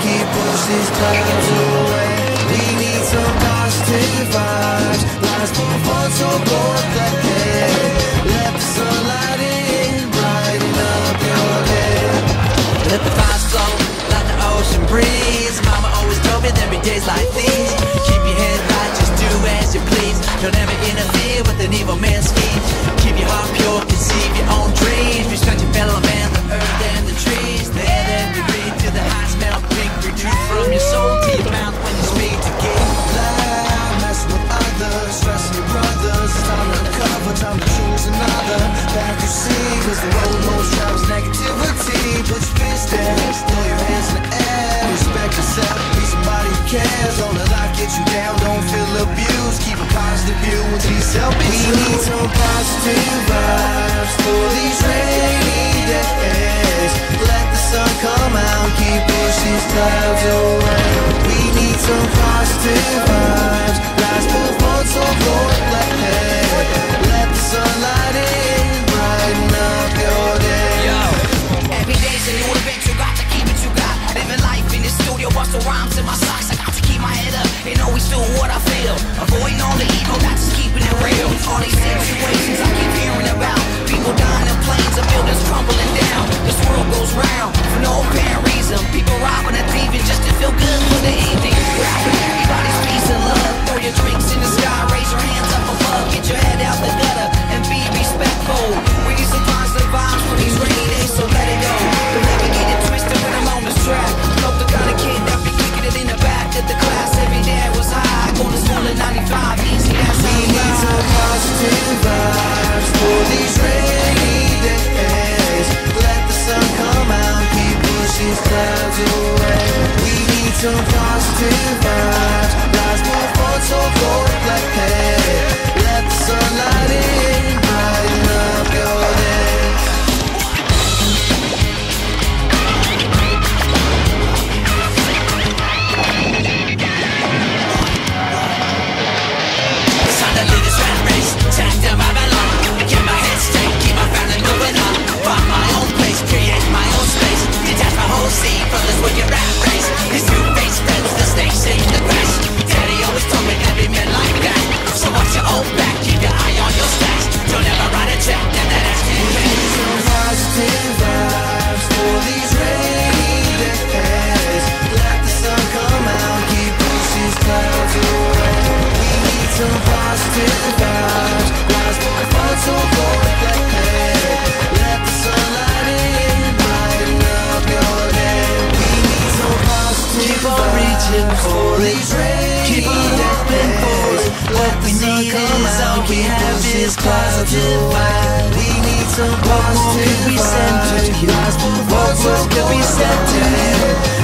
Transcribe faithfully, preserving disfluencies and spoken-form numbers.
keep push these clouds away. We need some positive vibes. Life's full of fun, so go like hey. Let the sunlight in, brighten up your day. Let the vibes flow like the ocean breeze. Mama always told me there'd be days like these. Keep your head right, just do as you please. Don't ever interfere with an evil man's scheme. Keep your heart pure, conceive your own dreams. Respect your fellow man, the earth and the trees. There then we breathe to the high smell pink. Retreat from your soul to your mouth when you speak to get loud. Messing with others, stressing your brothers. It's time to uncover, time to choose another. Back you see, cause the road most travels negativity. Put your fist there, throw your hands in the air. Respect yourself, be somebody who cares. Don't let life get you down, don't feel abused. Keep a positive view and be selfish. We need some positive vibes for these rainy days. Let the sun come out, keep push these clouds away. We need some positive vibes. Life's full of fun, so go like hey. Let the sunlight in, brighten up your day. Yo, every day's a new adventure, got to keep it you got. Living life in the studio, bustle rhymes in my socks. I got to keep my head up and always do what I feel. Avoiding all the evil, that's just keeping it real. All these situations I keep hearing about. People dying in planes, the buildings crumbling down. This world goes round for no apparent reason. People robbing and thieving just to feel good for the evening. Rapping everybody's peace and love. Throw your drinks in the sky, raise your hands up above. Get your head out the gutter and be respectful. We need some positive vibes for these rainy days, so let it go. Don't ever get it twisted when I'm on this track. Smoke the kind of kid that be kicking it in the back of the class. Every day I was high, going to school at ninety-five. Easy, that's how we need some positive vibes for these rainy days. Let the sun come out, keep push these clouds away. We need some positive vibes. Life's more fun, so go like hey. Let the sunlight in, brighten up your day. It's time to leave this rat race, take to Babylon. Get my head straight, keep my family moving on. Find my own place, create my own space. Detach my whole scene from this wicked rat race. These two-faced friends, the snakes in the grass. Daddy always told me every man like that. So watch your own back, keep your eye on your stacks. Don't ever write a check, then that ass can pay. Some positive vibes for these rainy days. Let the sun come out, keep push these clouds away. We need some positive vibes. Life's more fun, so go like hey. Let the sunlight in, brighten up your day. We need some positive keep on reaching for these rainy keep on hoping for it. What we need is all we have is positive vibes. We need some positive vibes. What more could we send to you?